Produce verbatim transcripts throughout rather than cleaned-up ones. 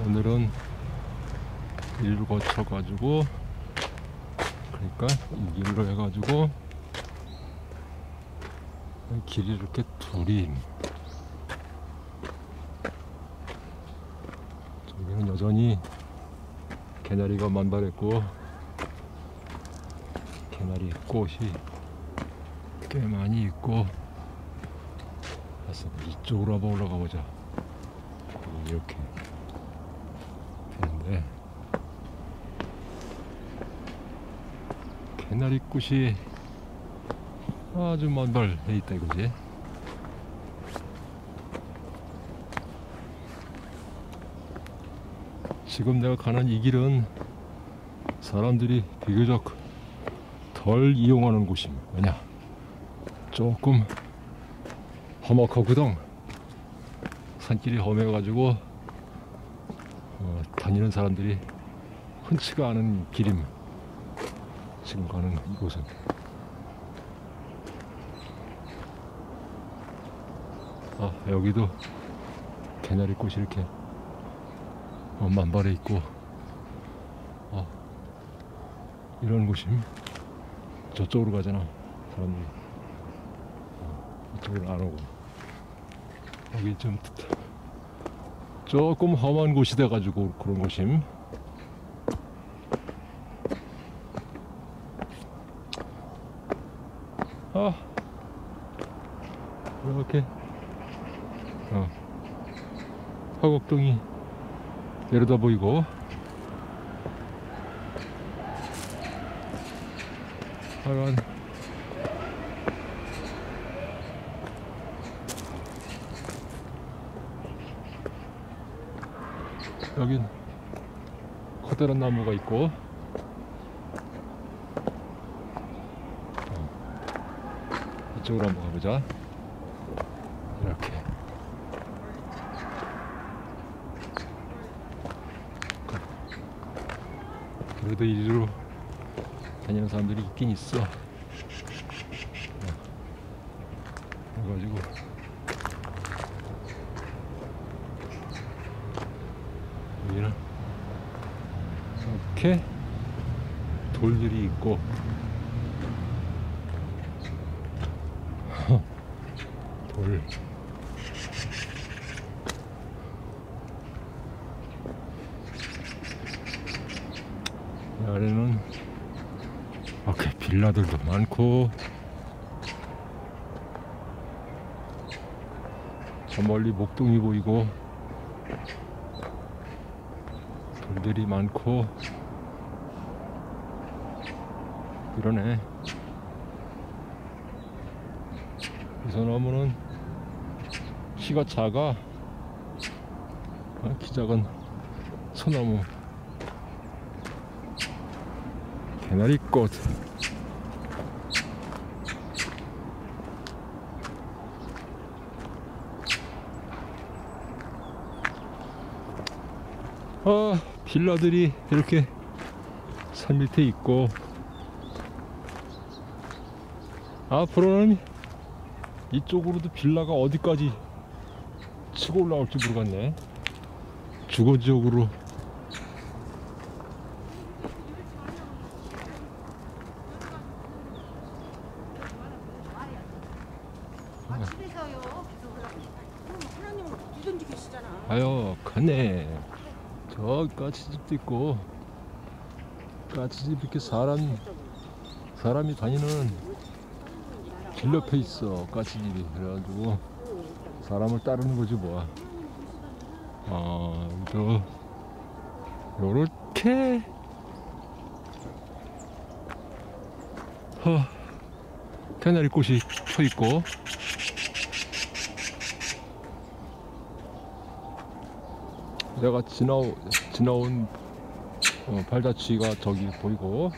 오늘은 일을 거쳐 가지고, 그러니까 이 길로 해 가지고 길이 이렇게 둘이, 저기는 여전히 개나리가 만발했고 개나리 꽃이 꽤 많이 있고. 그래서 이쪽으로 한번 올라가 보자. 이렇게 되는데 개나리 꽃이 아주 만발해 있다 이거지. 지금 내가 가는 이 길은 사람들이 비교적 덜 이용하는 곳임. 왜냐, 조금 험악하거든. 산길이 험해가지고 어, 다니는 사람들이 흔치가 않은 길임. 지금 가는 이곳은. 아, 여기도 개나리 꽃이 이렇게 어, 만발해 있고. 아, 이런 곳임. 저쪽으로 가잖아 사람들이. 어, 이쪽으로 안 오고 여기 좀 조금 험한 곳이 돼가지고 그런 곳임. 아, 이렇게 어, 화곡동이 내려다 보이고, 하여간 여긴 커다란 나무가 있고, 어, 이쪽으로 한번 가보자. 이렇게 그래도 이리로 다니는 사람들이 있긴 있어. 어, 그래가지고 여기는 이렇게 돌들이 있고, 돌 이 아래는 이렇게 빌라들도 많고, 저 멀리 목동이 보이고 돌들이 많고 이러네. 이 소나무는 키가 작아. 키 작은 소나무 개나리꽃. 아, 빌라들이 이렇게 산 밑에 있고, 앞으로는 이쪽으로도 빌라가 어디까지 치고 올라올지 모르겠네. 주거 지역으로. 아유, 가네. 저 까치집도 있고, 까치집 이렇게 사람 사람이 다니는 길 옆에 있어 까치집이. 그래가지고 사람을 따르는 거지 뭐. 아, 또 요렇게 어, 개나리 꽃이 펴 있고, 내가 지나오, 지나온 어, 발자취가 저기 보이고,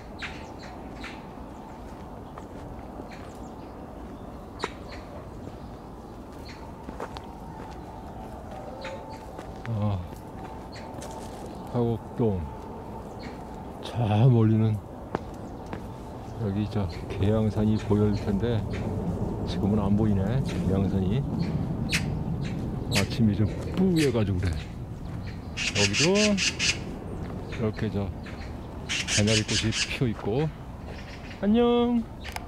아, 화곡동 저 멀리는 여기 저 계양산이 보일 텐데 지금은 안 보이네. 계양산이 아침이 좀 뿌해가지고 그래. 여기도 이렇게 저 개나리 꽃이 피어 있고. 안녕.